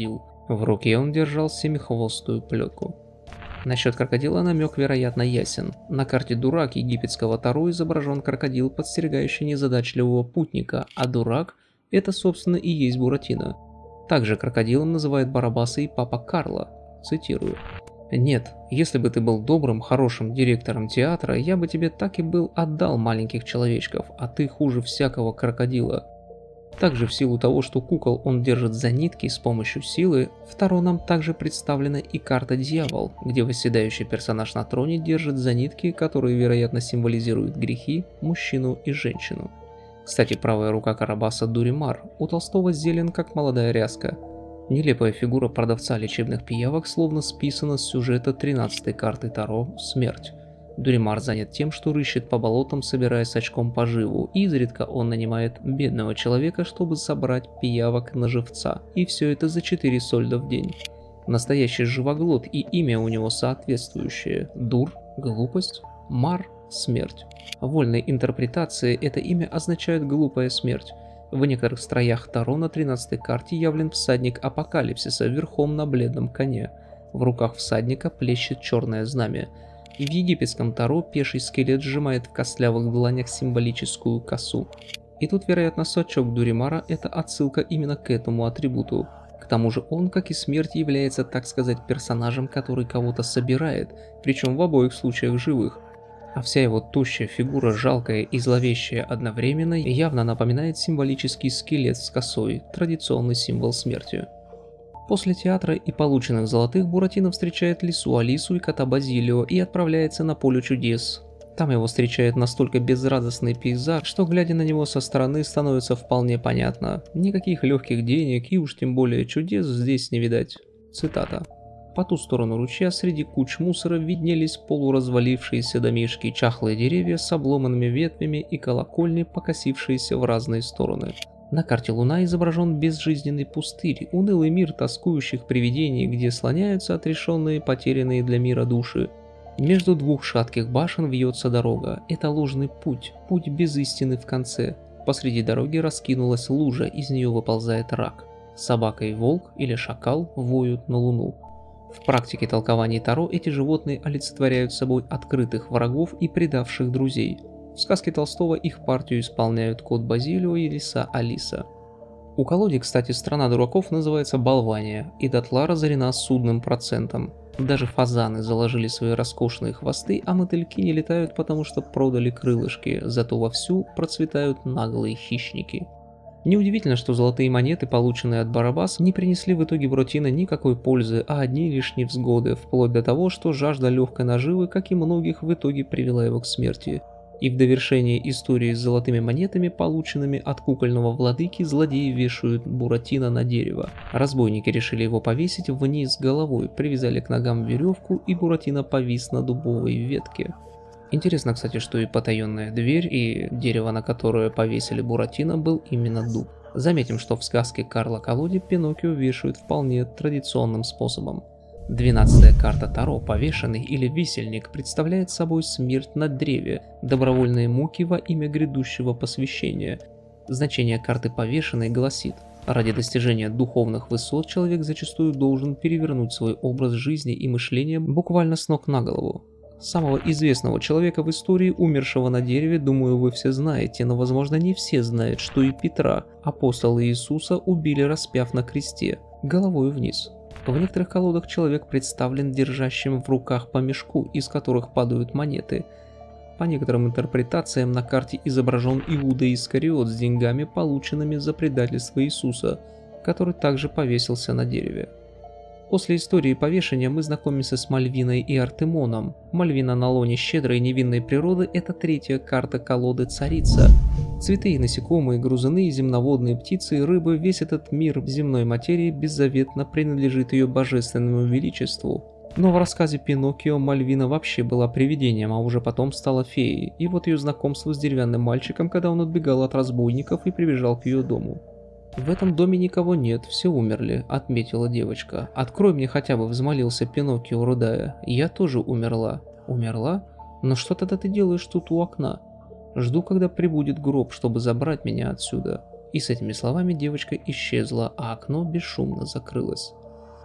В руке он держал семихвостую плетку. Насчет крокодила намек, вероятно, ясен. На карте «Дурак» египетского Таро изображен крокодил, подстерегающий незадачливого путника, а дурак – это, собственно, и есть Буратино. Также крокодилом называет Барабаса и папа Карло. Цитирую. «Нет, если бы ты был добрым, хорошим директором театра, я бы тебе так и был отдал маленьких человечков, а ты хуже всякого крокодила». Также в силу того, что кукол он держит за нитки с помощью силы, в Таро нам также представлена и карта «Дьявол», где восседающий персонаж на троне держит за нитки, которые, вероятно, символизируют грехи, мужчину и женщину. Кстати, правая рука Карабаса Дуримар, у Толстого зелен как молодая ряска. Нелепая фигура продавца лечебных пиявок словно списана с сюжета тринадцатой карты Таро «Смерть». Дуримар занят тем, что рыщет по болотам, собирая с очком поживу, и изредка он нанимает бедного человека, чтобы собрать пиявок на живца, и все это за четыре сольда в день. Настоящий живоглот, и имя у него соответствующее – Дур, глупость, Мар, смерть. В вольной интерпретации это имя означает «глупая смерть». В некоторых строях Таро на тринадцатой карте явлен всадник апокалипсиса верхом на бледном коне. В руках всадника плещет черное знамя. И в египетском Таро пеший скелет сжимает в костлявых дланях символическую косу. И тут, вероятно, сачок Дуримара – это отсылка именно к этому атрибуту. К тому же он, как и смерть, является, так сказать, персонажем, который кого-то собирает, причем в обоих случаях живых. А вся его тощая фигура, жалкая и зловещая одновременно, явно напоминает символический скелет с косой, традиционный символ смерти. После театра и полученных золотых Буратино встречает лису Алису и кота Базилио и отправляется на поле чудес. Там его встречает настолько безрадостный пейзаж, что, глядя на него со стороны, становится вполне понятно. Никаких легких денег и уж тем более чудес здесь не видать. Цитата. По ту сторону ручья среди куч мусора виднелись полуразвалившиеся домишки, чахлые деревья с обломанными ветвями и колокольни, покосившиеся в разные стороны. На карте Луна изображен безжизненный пустырь, унылый мир тоскующих привидений, где слоняются отрешенные, потерянные для мира души. Между двух шатких башен вьется дорога. Это ложный путь, путь без истины в конце. Посреди дороги раскинулась лужа, из нее выползает рак. Собака и волк или шакал воют на Луну. В практике толкования Таро эти животные олицетворяют собой открытых врагов и предавших друзей. В сказке Толстого их партию исполняют кот Базилио и лиса Алиса. У колоде, кстати, страна дураков называется Болвания, и дотла разорена судным процентом. Даже фазаны заложили свои роскошные хвосты, а мотыльки не летают, потому что продали крылышки, зато вовсю процветают наглые хищники. Неудивительно, что золотые монеты, полученные от Барабаса, не принесли в итоге Буратино никакой пользы, а одни лишь невзгоды, вплоть до того, что жажда легкой наживы, как и многих, в итоге привела его к смерти. И в довершение истории с золотыми монетами, полученными от кукольного владыки, злодеи вешают Буратино на дерево. Разбойники решили его повесить вниз головой, привязали к ногам веревку, и Буратино повис на дубовой ветке. Интересно, кстати, что и потаенная дверь, и дерево, на которое повесили Буратино, был именно дуб. Заметим, что в сказке Карла Колоде Пиноккио вешают вполне традиционным способом. Двенадцатая карта Таро, повешенный или висельник, представляет собой смерть на древе, добровольные муки во имя грядущего посвящения. Значение карты повешенный гласит: ради достижения духовных высот человек зачастую должен перевернуть свой образ жизни и мышления буквально с ног на голову. Самого известного человека в истории, умершего на дереве, думаю, вы все знаете, но возможно не все знают, что и Петра, апостола Иисуса, убили, распяв на кресте, головой вниз. В некоторых колодах человек представлен держащим в руках по мешку, из которых падают монеты. По некоторым интерпретациям на карте изображен Иуда Искариот с деньгами, полученными за предательство Иисуса, который также повесился на дереве. После истории повешения мы знакомимся с Мальвиной и Артемоном. Мальвина на лоне щедрой невинной природы – это третья карта колоды Царица. Цветы и насекомые, грузуны, земноводные птицы и рыбы – весь этот мир земной материи беззаветно принадлежит ее божественному величеству. Но в рассказе Пиноккио Мальвина вообще была привидением, а уже потом стала феей, и вот ее знакомство с деревянным мальчиком, когда он отбегал от разбойников и прибежал к ее дому. «В этом доме никого нет, все умерли», — отметила девочка. «Открой мне хотя бы», — взмолился Пиноккио, рыдая. «Я тоже умерла». «Умерла? Но что тогда ты делаешь тут у окна?» «Жду, когда прибудет гроб, чтобы забрать меня отсюда». И с этими словами девочка исчезла, а окно бесшумно закрылось.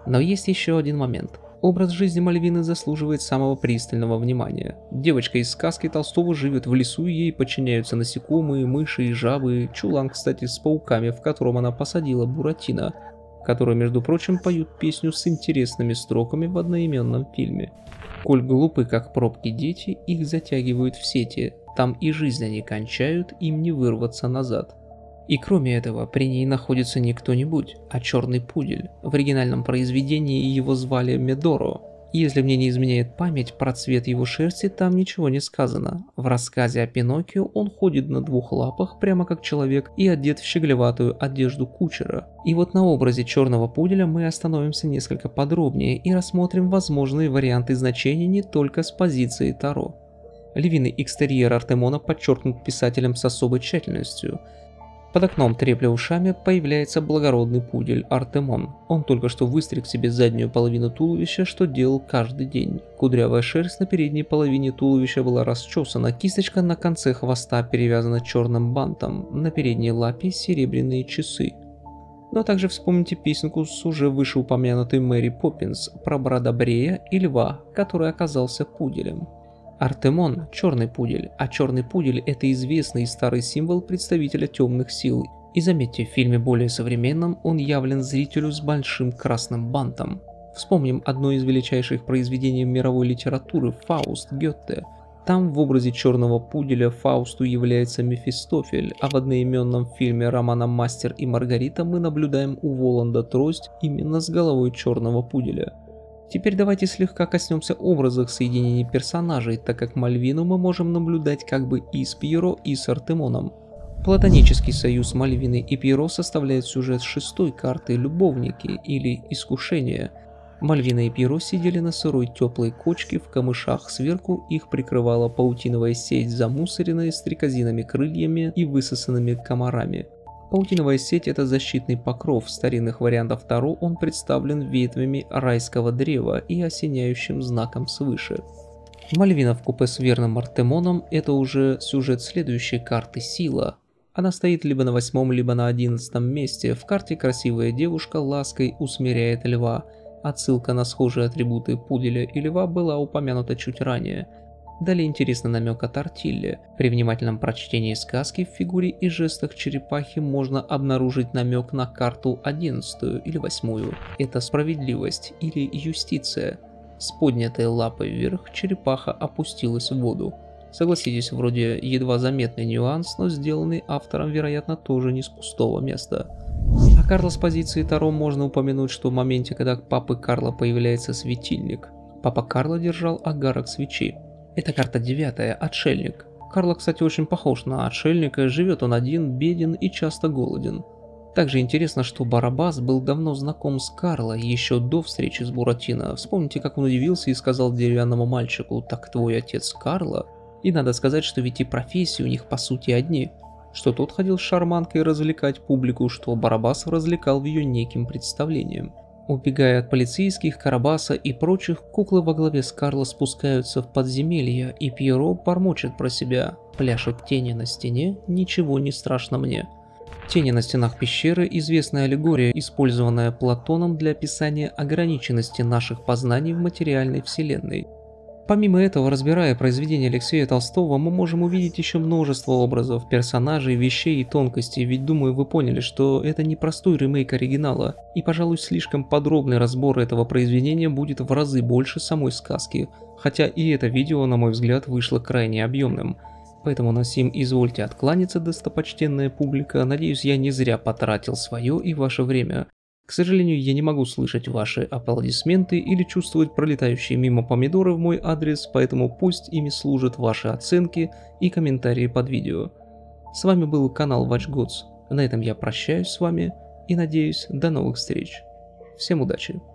Но есть еще один момент. Образ жизни Мальвины заслуживает самого пристального внимания. Девочка из сказки Толстого живет в лесу, и ей подчиняются насекомые, мыши и жабы, чулан, кстати, с пауками, в котором она посадила Буратино, которые, между прочим, поют песню с интересными строками в одноименном фильме. Коль глупы, как пробки дети, их затягивают в сети, там и жизнь они кончают, им не вырваться назад. И кроме этого, при ней находится не кто-нибудь, а черный пудель. В оригинальном произведении его звали Медоро. Если мне не изменяет память, про цвет его шерсти там ничего не сказано. В рассказе о Пиноккио он ходит на двух лапах, прямо как человек, и одет в щеголеватую одежду кучера. И вот на образе черного пуделя мы остановимся несколько подробнее и рассмотрим возможные варианты значения не только с позиции Таро. Львиный экстерьер Артемона подчеркнут писателем с особой тщательностью. Под окном, трепля ушами, появляется благородный пудель Артемон. Он только что выстриг себе заднюю половину туловища, что делал каждый день. Кудрявая шерсть на передней половине туловища была расчесана, кисточка на конце хвоста перевязана черным бантом, на передней лапе серебряные часы. Но также вспомните песенку с уже вышеупомянутой Мэри Поппинс про Бродобрея и льва, который оказался пуделем. Артемон – черный пудель, а черный пудель – это известный и старый символ представителя темных сил. И заметьте, в фильме более современном он явлен зрителю с большим красным бантом. Вспомним одно из величайших произведений мировой литературы – Фауст Гёте. Там в образе черного пуделя Фаусту является Мефистофель, а в одноименном фильме романа «Мастер и Маргарита» мы наблюдаем у Воланда трость именно с головой черного пуделя. Теперь давайте слегка коснемся образов соединений персонажей, так как Мальвину мы можем наблюдать как бы и с Пьеро, и с Артемоном. Платонический союз Мальвины и Пьеро составляет сюжет шестой карты «Любовники» или «Искушение». Мальвина и Пьеро сидели на сырой теплой кочке в камышах, сверху их прикрывала паутиновая сеть, замусоренная стрекозиными крыльями и высосанными комарами. Паутиновая сеть – это защитный покров, в старинных вариантах Таро он представлен ветвями райского древа и осеняющим знаком свыше. Мальвина в купе с верным Артемоном – это уже сюжет следующей карты «Сила». Она стоит либо на восьмом, либо на одиннадцатом месте, в карте красивая девушка лаской усмиряет льва. Отсылка на схожие атрибуты пуделя и льва была упомянута чуть ранее. Далее интересный намек от Артилле. При внимательном прочтении сказки в фигуре и жестах черепахи можно обнаружить намек на карту одиннадцатую или восьмую. Это справедливость или юстиция. С поднятой лапой вверх черепаха опустилась в воду. Согласитесь, вроде едва заметный нюанс, но сделанный автором, вероятно, тоже не с пустого места. А Карла с позиции Таро можно упомянуть, что в моменте, когда к папы Карла появляется светильник, папа Карла держал огарок свечи. Это карта девятая, отшельник. Карло, кстати, очень похож на отшельника, живет он один, беден и часто голоден. Также интересно, что Барабас был давно знаком с Карло еще до встречи с Буратино. Вспомните, как он удивился и сказал деревянному мальчику: «Так твой отец Карло?» И надо сказать, что ведь и профессии у них по сути одни. Что тот ходил с шарманкой развлекать публику, что Барабас развлекал ее неким представлением. Убегая от полицейских, Карабаса и прочих, куклы во главе с Карло спускаются в подземелье, и Пьеро бормочет про себя: «Пляшут тени на стене, ничего не страшно мне». Тени на стенах пещеры – известная аллегория, использованная Платоном для описания ограниченности наших познаний в материальной вселенной. Помимо этого, разбирая произведения Алексея Толстого, мы можем увидеть еще множество образов, персонажей, вещей и тонкостей, ведь думаю, вы поняли, что это не простой ремейк оригинала, и, пожалуй, слишком подробный разбор этого произведения будет в разы больше самой сказки, хотя и это видео, на мой взгляд, вышло крайне объемным. Поэтому на сим извольте откланяться, достопочтенная публика, надеюсь, я не зря потратил свое и ваше время. К сожалению, я не могу слышать ваши аплодисменты или чувствовать пролетающие мимо помидоры в мой адрес, поэтому пусть ими служат ваши оценки и комментарии под видео. С вами был канал Watch Gods. На этом я прощаюсь с вами и надеюсь, до новых встреч. Всем удачи!